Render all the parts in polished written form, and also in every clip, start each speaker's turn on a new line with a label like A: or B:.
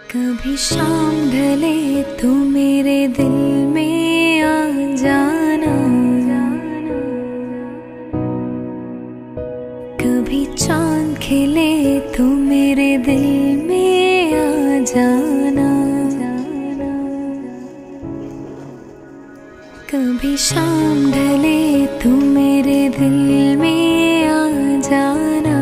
A: कभी शाम ढले तो मेरे दिल में आ जाना, कभी चांद खिले तो मेरे दिल में आ जाना। कभी शाम ढले तो मेरे दिल में आ जाना,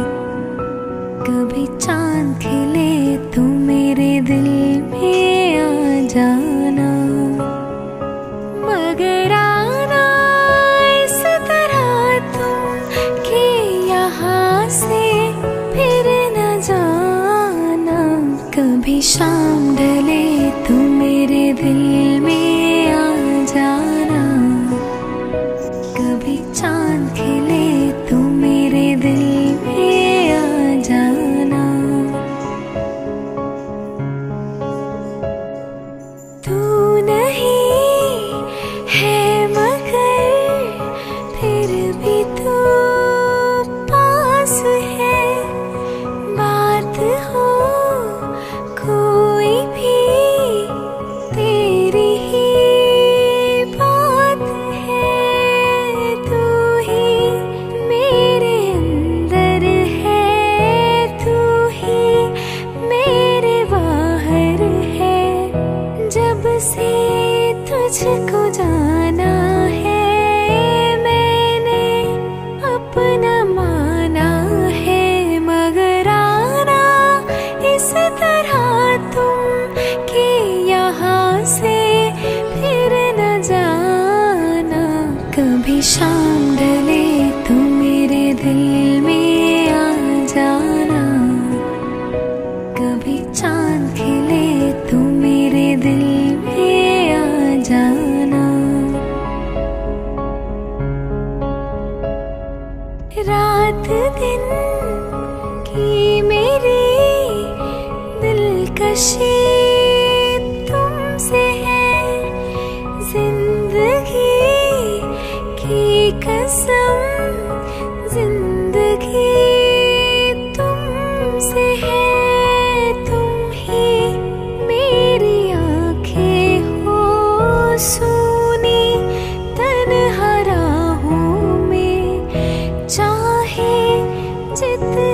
A: कभी चांद खिले तो मेरे दिल में आ जाना। मगर आना इस तरह तुम कि यहाँ से फिर न जाना। कभी शाम ढले तो मेरे दिल में आ जाना, कभी चांद खिले तो मेरे दिल में आ जाना। तू नहीं है मगर फिर भी तू पास है। बात हो कोई भी तेरी ही बात है। तू ही मेरे अंदर है, तू ही मेरे बाहर है। जब से तुझको जाना है मैंने अपना माना है। मगर आना इस तरह तुम कि यहाँ से फिर न जाना। कभी शाम ढले तो मेरे दिल में आ जाना, कभी चांद खिले तो मेरे दिल में आ जाना। रात दिन की मेरी दिलकशी तुमसे है। जिंदगी की कसम जिंदगी तुमसे है। तुम ही मेरी आँखें हो सूनी तन्हा राहों में, चाहे जितना